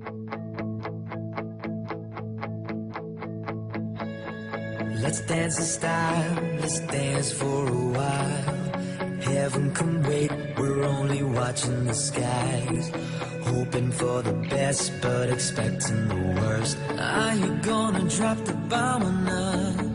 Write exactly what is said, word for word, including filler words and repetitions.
Let's dance in style, let's dance for a while. Heaven can wait, we're only watching the skies. Hoping for the best, but expecting the worst. Are you gonna drop the bomb or not?